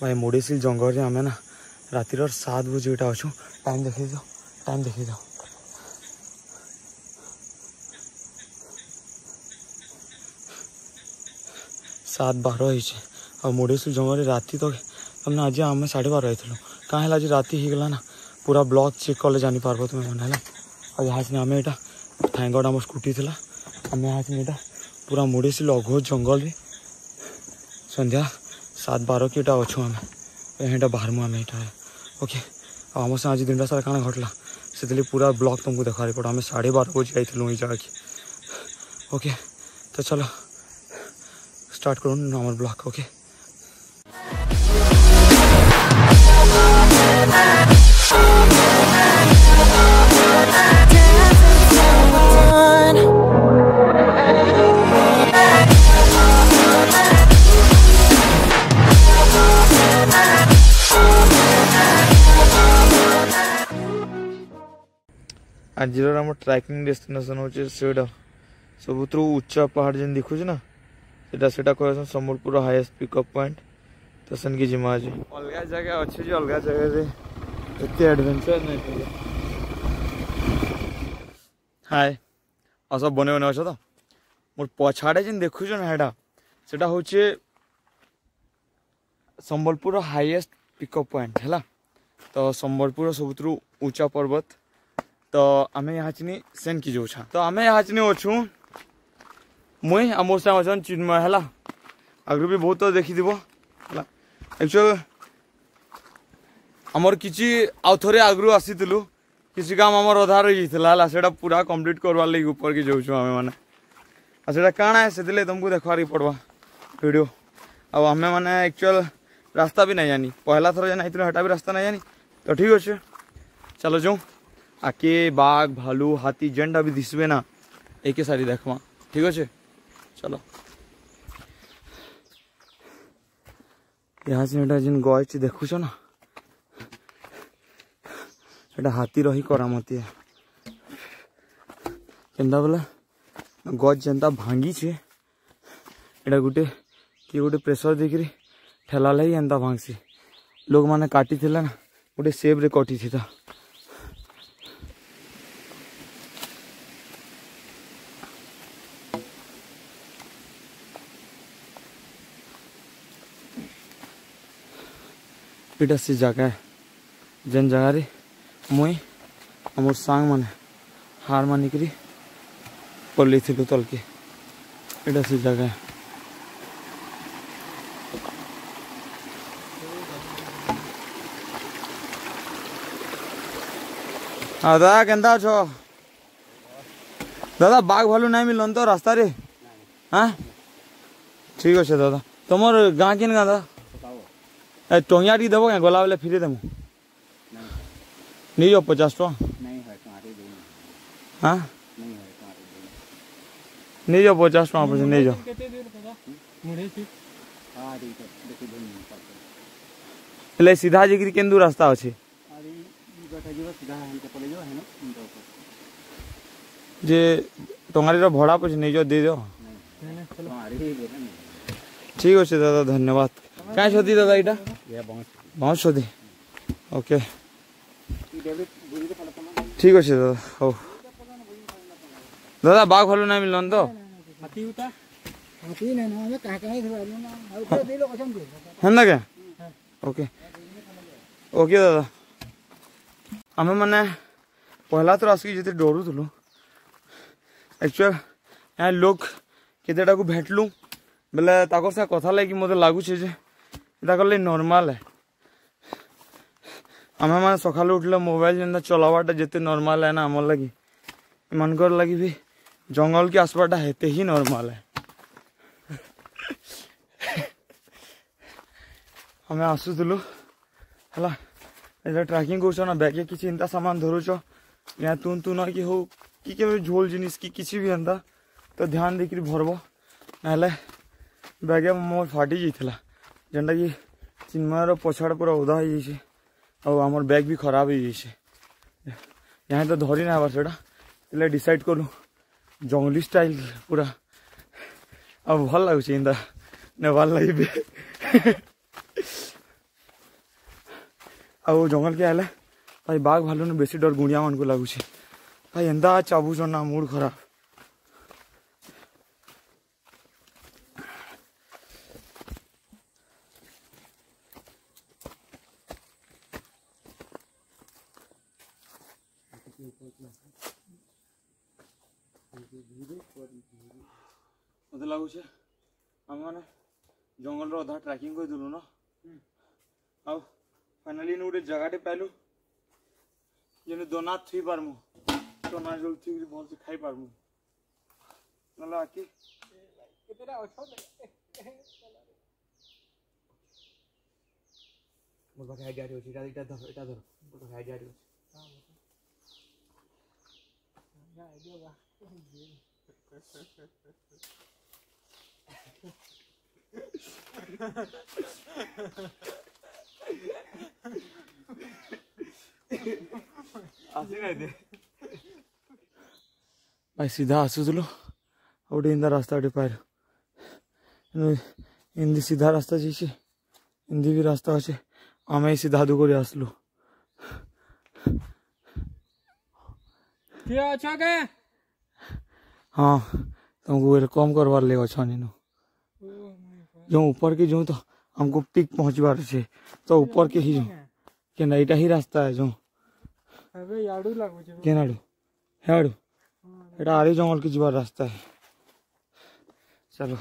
भाई मुड़ेसिल जंगल आम ना रातिर 7 बजे इटा अच्छु टाइम देखे दो 7:12 आ मुड़ेसिल जंगल राति तक तमने आज आम 12:30 आइलु कहाँ आज राति होगला ना पूरा ब्लॉक चेक कले जानी पार्ब तुम मैंने आज यहाँ आम यहाँ थैंक गॉड आम स्कूटी थी आम यहाँ पूरा मुड़ेसिल अघोष जंगल रे संध्या 7:12 की इटा अच्छु आम यहाँ बाहरमु आम यहाँ ओके आम से आज दिन सारा काଣା घटला से पूरा ब्लॉक तुमको देखा पड़ा आम 12:30 बजे आइलु ये जगह की ओके तो चलो स्टार्ट करूँ नॉर्मल ब्लॉक ओके आज आम ट्रैकिंग डेस्टिनेशन होचे सेटा सबुठ उच्चा पहाड़ जेन दिखुच ना सेटा कह संबलपुर हाईएस्ट पिकअप पॉइंट तो सन की जिमा आज अलग जगह अच्छे जो अलग जगह एत एडवेंचर नहीं हाय आ सब बने बने अच्छा तो मोर पछाड़े जेन देखुच ना सेटा होचे संबलपुर हाईएस्ट पिकअप पॉइंट है तो संबलपुर सबुठ ऊंचा पर्वत तो आम यहाँ चिनी सेन की जो तो आम यहाँ चिनी अच्छू मुई आ मोर साथ अच्छा चिन्मय है आगु भी बहुत देखी एक्चुअल आमर किसी आउ थे आगु आसीलु किसी काम आम अधा रही है पूरा कंप्लीट करवार लगे ऊपर की जाऊँ आम मैंने काण है से तुमको देखवार पड़वा वीडियो आम मैंने एक्चुअल रास्ता भी नहीं जानी पहला थर जाना हटा भी रास्ता नहीं जानी तो ठीक अच्छे चलो जाऊँ आके बाघ भालू हाथी जेनटा भी दिसबे ना एक सारी देखवा ठीक अच्छे चलो यहाँ से जिन गच देखुच ना एटा हाथी रही करामती है केन्ता बोला गच जेनता भांगी छे एटा गोटे किए गोटे प्रेसर देकरी ठेला लाई एंता भांगसी लोग माने काटी थिला ना गोटे सेब रे कटी थी था इटा से जगह है जेन जगह रे मुई आमर सांग माने हार मानिकरी पल्ली थिलु तल के इटा से जगह है हाँ दादा केन्ता छो दादा बाघ भालू नहीं मिलन तो रास्ता रे हाँ ठीक अच्छे दादा तुमर गाँ किन गाँ दादा टंगिया टी देव क्या गला बेले फिर देमु नहीं जाओ 50 टका हाँ नहीं जाओ 50 टका पैसे नहीं जाओ हेले सीधा जिक्री केन्दू रास्ता अच्छे जे टंगारी भड़ा पैसे नहीं जाओ दे दो ठीक अच्छे दादा धन्यवाद क्या छोदी दादा इटा बहुत छोदी ओके ठीक अच्छे दादा हो दादा बाघ भालू नहीं मिलन तो है क्या ओके ओके दादा आम मैंने पहला तो आसिक जिते डरुलु एक्चुअल यहाँ लोग केतेटा को भेटलु बेले ताकर से कथा लगी मत लगुचे जे कले नॉर्मल है आम मैंने सका उठले मोबाइल जेनता चलावाटा जिते नॉर्मल है ना आम लगी मनकर लगी भी जंगल के आसपाटा हेते ही नॉर्मल है आम आसुलु है ट्रैकिंग कर बैगे किसी इंता सामान धरुच या तू ना कि हो कि झोल जिनिस कि किसी भी एंता तो ध्यान देकर भरब ना बैगे मोर फाटी जाइला जेनटा कि चिन्मयर पछाड़ पूरा ओदा हो जाइए आमर बैग भी खराब हो जाइए यहाँ तो धरी ना से डिसाइड कलु जंगली स्टाइल पूरा अब भल लगुच इंदा नेपाल लगे ଆଉ ଜଙ୍ଗଲ के आए भाई बाघ भालू ने बेसी डर गुड़िया मान को लगुच भाई एंता चाबुचन ना मूड खराब मत लगुच आम मैंने जंगल अधा ट्रैकिंग करदेलु न आ फाइनाली गोटे जगह पाइलु जेने दोना थी पारमु दोना जो थी भल से खाई पारमु नला आके केतेरा अछो मोर पाखे आइडिया अछि इटा धर मोर पाखे आइडिया अछि हां या आइडिया बा भाई सीधा आसुलु गोटे इंदा रास्ता पार इंदी सीधा रास्ता जाइए इंदी भी रास्ता अच्छे आम सीधा दू कर आसलु हाँ तुमको वेलकम करवार लगे अच्छा जो ऊपर के जो तो हमको पिक पहुंचवार है तो ऊपर के ही जो के नईटा ही रास्ता है जो केनाडू हेड़ू एटा आरी जंगल के जीवार रास्ता है चलो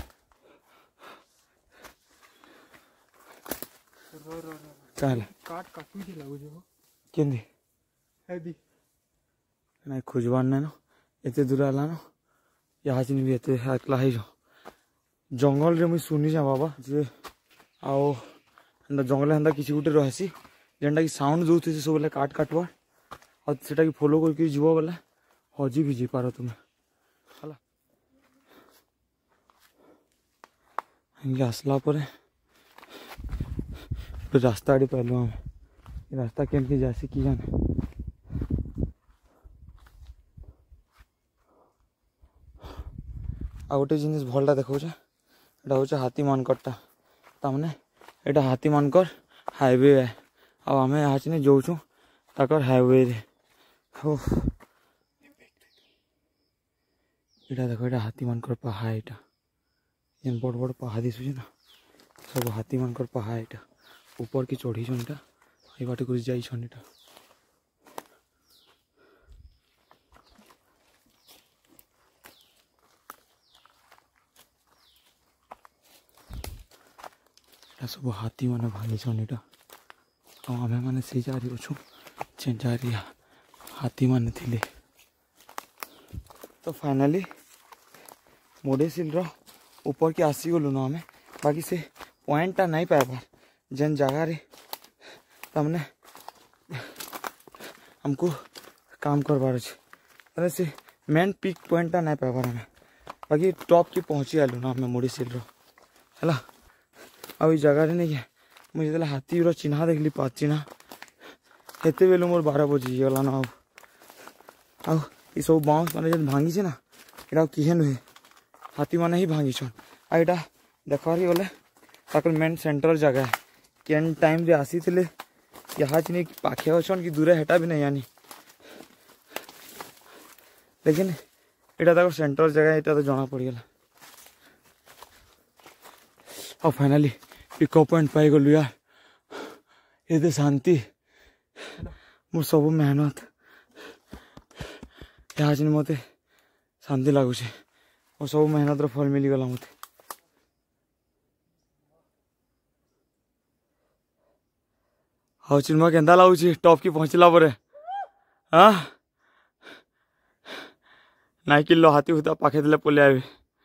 कहला काट काटू जे लागो जे केंदी हेदी नहीं खोजवान नहीं ना एते दूर आला ना यहाँ चिनी भी एते एकला ही जो जंगल रे मुई सुनी जा बाबा जे आओ जंगल हंदा किसी गुटे रहसी जेनटा की साउंड जो थे सब बेले काट काटवा और सेटा की फॉलो करके जीव बेले हजी भी जी पार तुम्हें हला हंगे आसला परे रास्ता आड़ी पाइलु आम रास्ता केमती जासी कि जाने आ गोटे जिनिस भलटा देखा एटा हूँ हाथी मानकटा तमने एटा हाथी मानकर हाईवे है आम यहाँ चिनी जाऊँ ताकर हाईवे रे हो एटा देखो एटा हाथी मानकर पहा एटा जेन बड़ बड़ पहा दिशुचे ना सब हाथी मानकर पहा एटा ऊपर की चढ़ी छन एटा ए बाटे कुछ जाई छन एटा सब हाथी माने भांगी छन एटा आम मैंने से जारी अच्छु जे जारी हाथी माने थिले तो फाइनली मोडेसिल ऊपर के आसी गलु ना आम बाकी से पॉइंटा नहीं पाइबार जेन जगह रे तमने हमको काम करवार अच्छे से मेन पिक पॉइंटा नहीं पाइबार आम बाकी टॉप की पहुँची आलु ना आम मोडेसिल है आ जगह नहीं है मुझे हाथी चिन्हा देखली पात चिन्हा हेते बेलू मोर 12 बजी गला ना आउ सब बाउंस मैंने जब भांगी ना यहाँ किहे नुहे हाथी मैंने ही भांगी छन आ यहाँ देखबार गले ताकर मेन सेंटर जगह है केन टाइम रे आसी थे यहाँ चिनी पाखे अच्छन कि दूरे हेटा भी नहीं आनी लेकिन यहाँ तक सेंटर जगह यहाँ तो जना पड़गला और फाइनाली पिकअप पॉइंट पाई गलु यार ये शांति मोर सब मेहनत यहाँ चिनी मत शांति लगुच और सब मेहनत फल मिलगला मत हाँ चिन्मा केन्ता लगुच टॉप की पहुँचला पर हाँ नाई किलो हाथी हुता पाखे देले पले आए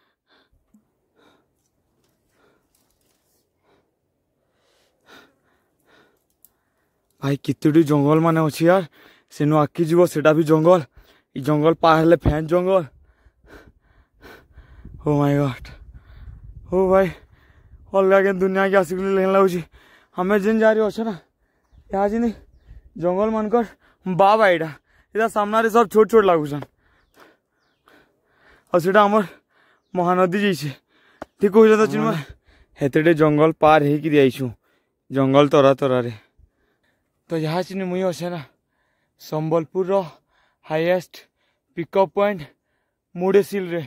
भाई कितुटी जंगल माने अच्छी यार सेनु आखी जीव सेटा भी जंगल ई जंगल पार हेले फैन जंगल ओ माय गॉड ओ भाई अलग के दुनिया के आसिक लगुच हमें जेन जारी अच्छे ना यहाँ जी जंगल मानकर बाबा यहाँ सामने सब छोट छोट लगुचन और सीटा आमर महानदी जाइए ठीक कह तो चिन्मय हेते जंगल पार हो जंगल तरा तरारे तो यहाँ चिनी मुई अच्छे ना संबलपुर रो हाईएस्ट पिकअप पॉइंट मुडेसिल रे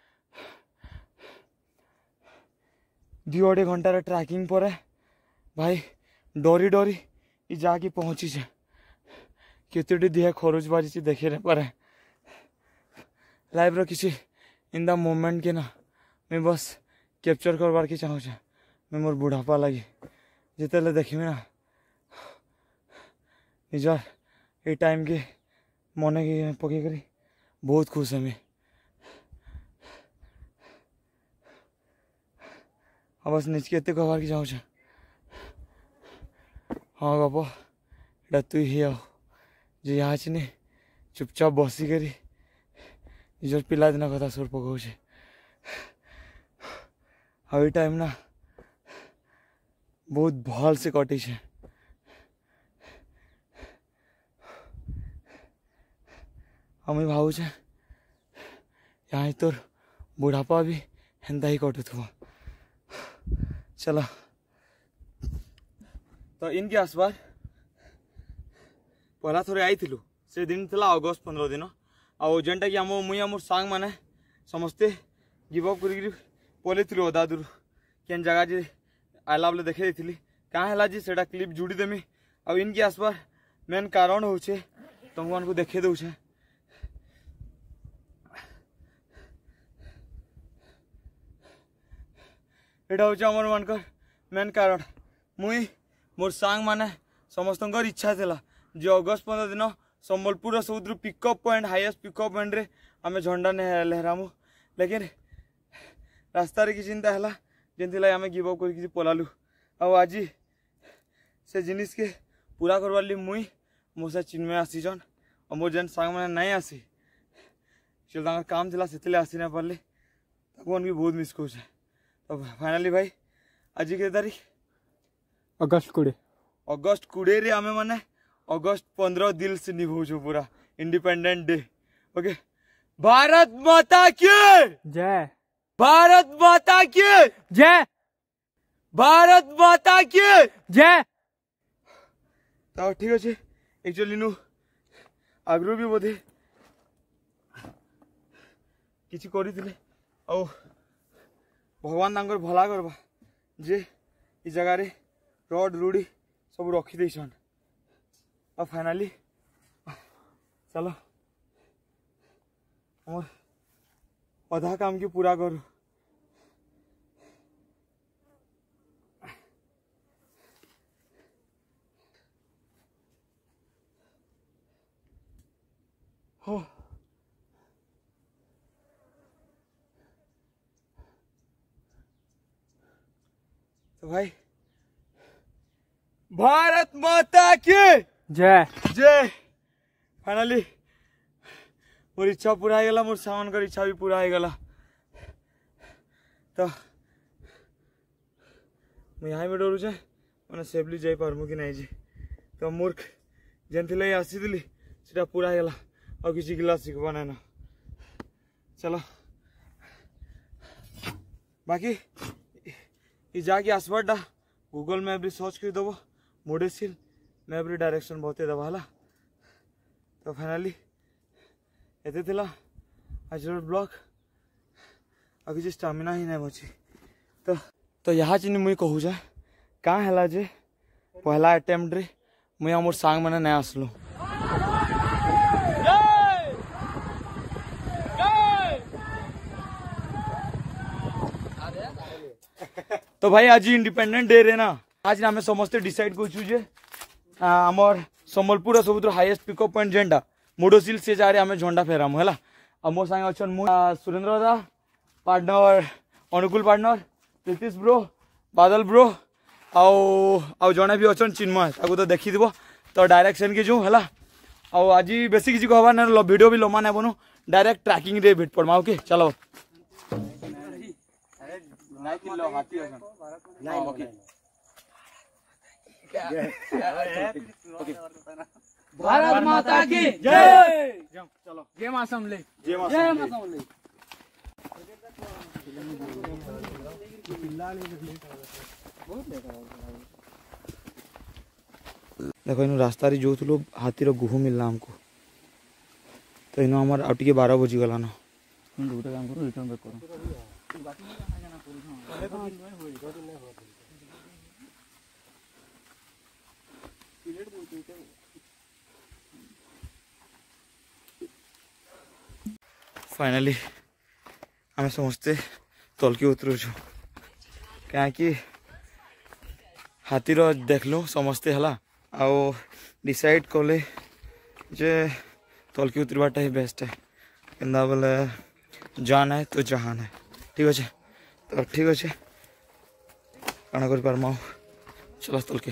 2-2.5 घंटार ट्रैकिंग पर भाई डरी डरी ये जाके पहुँची से केतोटी दिह खरोच बाजी देखे नहीं पारे लाइफ रो किसी इन द मोमेंट के ना मैं बस कैप्चर करवार के चाहूँ मैं मोर बुढ़ापा लगी जिते देखी ना निजार ये टाइम के मन के पकई करी बहुत खुश है मैं बस निजके एत कहबार के चाहूँ हाँ गप एटा तु ही आओ जे यहाँ चिनी चुपचाप बसी करी निजर पिलादिन कथा सुर पकाऊे आ टाइम ना बहुत भल से कटी है हमें भावुचे यहाँ तोर बुढ़ापा भी हेन्ता ही कटुथो चलो तो इनके आसपास पहला थोड़े आई से दिन था अगस्त 15 दिन आउ जेनटा कि मुई आम सांग मैंने समस्ते गिव अप कर पलैलु अधा दूर केन जगह जे आइला बेले देखे थी क्या है जी से क्लिप जोड़ी देमी आ इनके आसपास मेन कारण हो तुमको देखे दूचे एटा हूँ आमर मानकर मेन कारण मुई मोर सांग माने समस्त इच्छा थिला जो अगस्त 15 दिन संबलपुर सब pickup point highest pickup point रे आमे झंडा लहरामु लेकिन रास्तार कि चिंता है जेन आम गिव अप कर पलालु आज से जिनिस के पूरा करवार मुई मो से चिन्मय आसीचन और मोर जेन सांग मैंने नहीं आसी चल काम थिला से आसी ना पारे भी बहुत मिस कर तो फाइनाली भाई आज के तारीख अगस्त 20 रे आमे माने अगस्त 15 दिल से निभाऊ पूरा इंडिपेंडेंट डे ओके भारत माता की जय भारत माता की जय भारत माता की जय तो ठीक अच्छे एक्चुअली नु आगु भी बोधे किसी करी और भगवान तांकर भला करवा जे इस जगह रे रड रूढ़ी सब रखी देछन और फाइनाली चलो और आधा काम की पूरा करूँ हो तो भाई भारत माता की जय जय फाइनाली मोर इच्छा पूरा हो गला मोर सामान कर इच्छा भी पूरा हो गला तो मैं यहाँ में डरुचे मैंने सेफली जाई पारमु कि नहीं जी तो मूर्ख जेन थी आसी सीटा पूरा हो गला और किसी गिला शिखवा ना चलो बाकी ये जाके आसपाटा गूगल मैप भी सर्च कर दब मुडेसिल मैप रे डायरेक्शन बहुते दबा है तो फाइनाली एते थिला आज ब्लॉग आ किसी स्टामिना ही नहीं बची तो यहाँ चिनी मुई कहूँ जे क्या है जे पहला अटेम्प्ट रे मुई मोर सांग मैंने नहीं आसलु तो भाई आज इंडिपेंडेंट डे रे ना आज आम समस्ते डिसाइड कर आमर संबलपुर सब हाईएस्ट पिकअप पॉइंट जेनटा मुडोसिल से जा आम झंडा फेरामु है और मो सांगे अच्छा Surendra da partner Anukul partner Pritish bro Badal bro आउ जड़े भी अच्छा चिन्मय ताको तो देखी तो डायरेक्शन के जो है आज बेसी किसी कहबार ना वीडियो भी लम्बा नहीं बनू डायरेक्ट ट्रैकिंग रे भेट पड़मा ओके चलो भारत माता की जय चलो जय मां समले जय मां समले देखो इन रास्ता जो थी हाथीर गुह मिलला आमको तो इन आम आउ टे 12 बजी गला न गोटे काम करो रिटर्न बैक करो फाइनाली आम समस्ते तलकी उतरू कहीं हाथीर देखलु समस्ते है आओ डिसाइड कले जे तलकी उतरवाटा ही बेस्ट है क्या बोले जान है तो जहान है ठीक अच्छे तो ठीक अच्छे काना कर पार चल तलके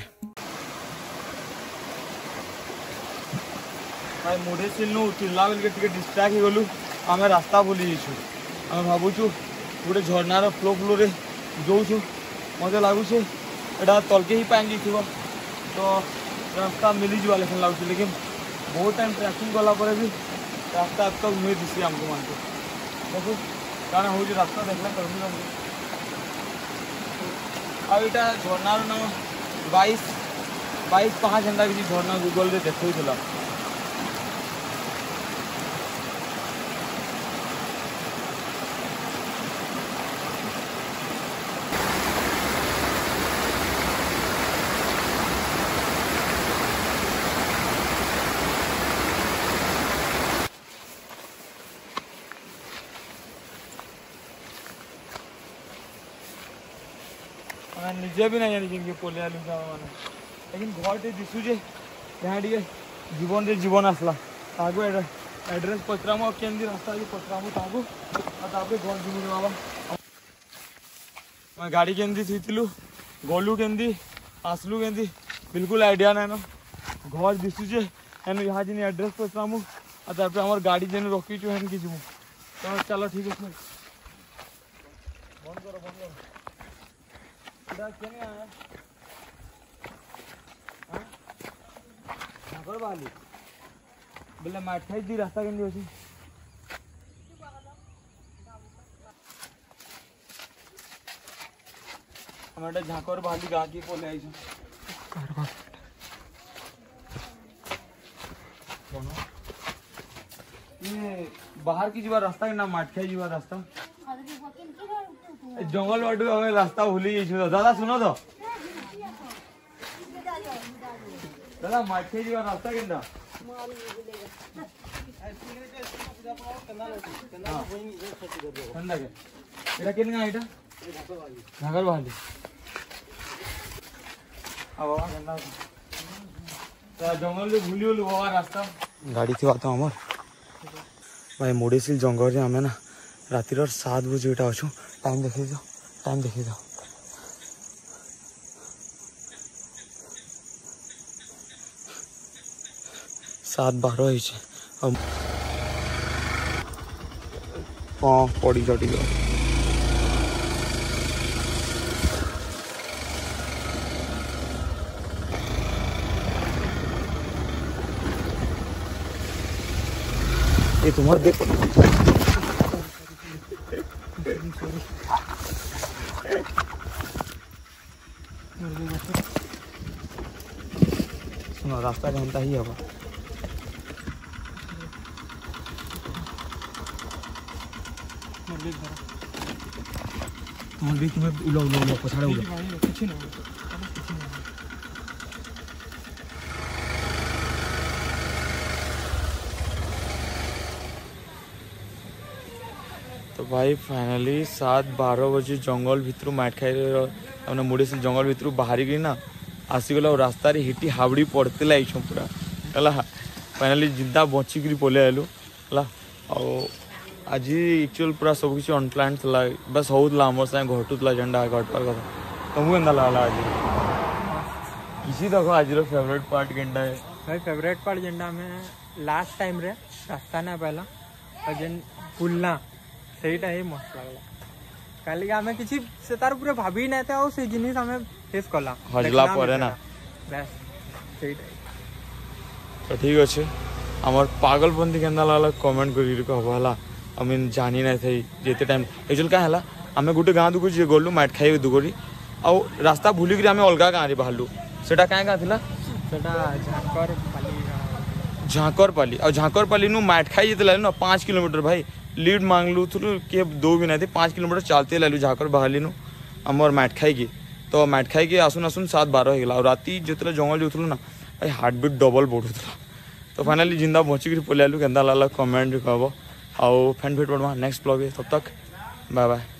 भाई मुढ़े सिल उतरला बेल डिस्ट्राक्ट हो गलु आम रास्ता भूली जाइछु आम भावुँ गोटे झरनार फ्लो फ्लो रे जाऊँ मत लगुच एटा तलके ही पानी थी तो रास्ता मिली जा लगुच लेकिन बहुत टाइम ट्रैकिंग कला भी रास्ता अब तक नुहे दिशी आमको मान देखो कारण हूँ रास्ता देखला कर आईटा झरनार नाम 22-5 घंटा किसी झरना गूगल रे देखा निजे भी नहीं जानी कि पोलिया मैंने लेकिन घर टे दिशुचे यहाँ टे जीवन रे जीवन आसला ताको एड्रेस पचरामु केमती रास्ता आज पचरामु ताको घर जीवन बाबा गाड़ी केमती थीलु गलु केमती आसलु केमती बिल्कुल आइडिया ना घर दिशुचे एनु यहाँ जिन एड्रेस पचरामु आम गाड़ी जेन रखीचु हेन कि जीवु तो चलो ठीक है बंद करो बोले माठाई दी रास्ता केमती अच्छी हम झाकर बाली गाँ की पलि आई ये बाहर की जीवा रास्ता कि ना माठाई जीवा रास्ता जंगल बाटू हमें रास्ता भूली जाइए दादा सुनो तो दादा माठे जी रास्ता केंदा एटा केन एटा झागर बहाली जंगल में भूली गलु बाबा रास्ता गाड़ी थी बात आमर भाई मुड़ेसिल जंगल आम ना रातिर 7 बजे यहाँ अच्छु टाइम देखे जाओ 7:12 हाँ पड़ी चढ़ी गया ये तुम्हारे देखो सुनो रास्ता जानता ही होगा तुम्हें पछाड़ा तो भाई फाइनाली 7:12 बजे जंगल भितर माट खाई मुड़ेसिल जंगल भितर बाहरी गई ना आसीगला और रास्ता हिटी हावड़ी पड़ते पूरा है फाइनाली जिंदा बचिक पलि आलु है आज एक्चुअल पूरा सब किसी अनप्लान था बस होता आम सागे घटूला जेनटा घटवार कथा तुमको केन्ता लगला आज किसी देखो आज फेवरेट पार्ट केनटा है भाई फेवरेट पार्ट जेनटा हमें लास्ट टाइम रे रास्ता ना पहला और जेन पुलना सेटा ही मस्त लगला काली आमे किसी से तार पूरे भाभी नहीं था और से जिनिस हमें फेस कला हजला परे ना बस सेटा तो ठीक अच्छे आमर पागलपंथी केन्ता लगला कमेंट करी कहला आई मीन जानी ना थी जिते टाइम एक्चुअल क्या है आम गोटे गाँ दुक गलु माट खाई दुकरी आउ रास्ता भूलिक आम अलग गाँव बाहरलु से क्या गाँ थी ସେଟା झांकरपाली और झांकरपाली नु मैट खाई जिते ना 5 किलोमीटर भाई लीड मांगलु थुलु के 2 भी नहीं थे 5 किलोमीटर चलते लालु झाकर बाहली नु आमर मैट खाई की तो मैट खाई के आसुन आसुन 7-12 हो गला और राती जिते जंगल जोथलु ना भाई हार्ट बीट डबल बढ़ुला तो फाइनली जिंदा पहुँचिक पलैलु केन्दा लागला कमेंट कहब आउ फैन भेट पड़वा नेक्स्ट ब्लॉग तब तक बाय बाय।